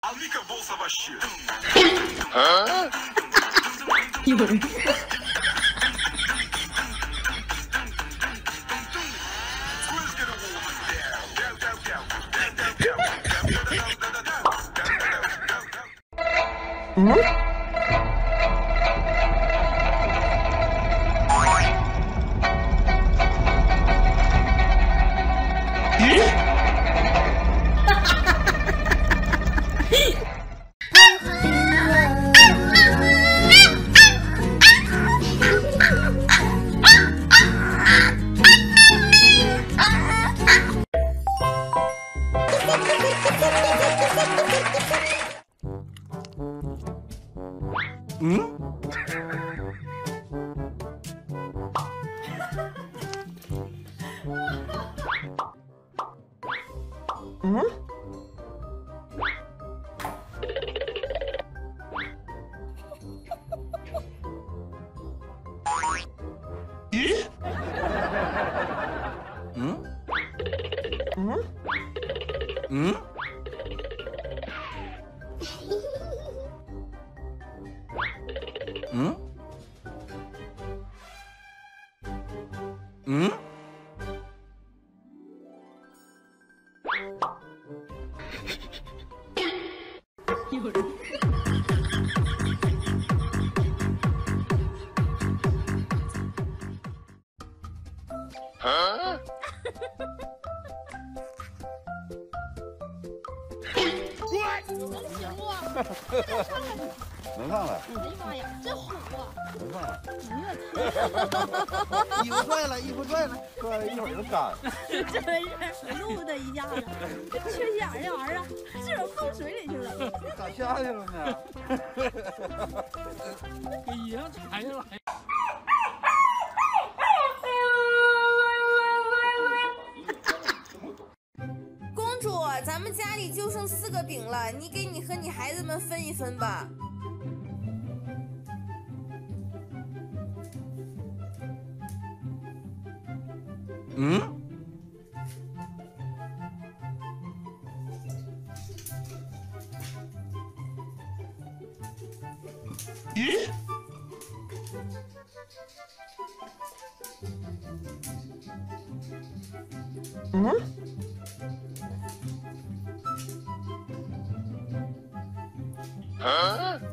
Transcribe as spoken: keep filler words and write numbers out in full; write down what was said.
有人。嗯？嗯？嗯？咦？嗯？嗯？嗯？嗯？嗯？有人。啊？ 能上来！ 哎呀妈呀，真虎啊！ 能上来！ 哎呀天！ 衣服拽了，衣服拽了，拽了一会儿就干。 这没事，录他一下子，这缺心眼儿这玩意儿，这手碰水里去了。 咋下去了呢？ 给衣裳踩下来。 公主，咱们家里就剩四个饼了，你给你和你孩子们分一分吧。 嗯？咦？嗯？啊？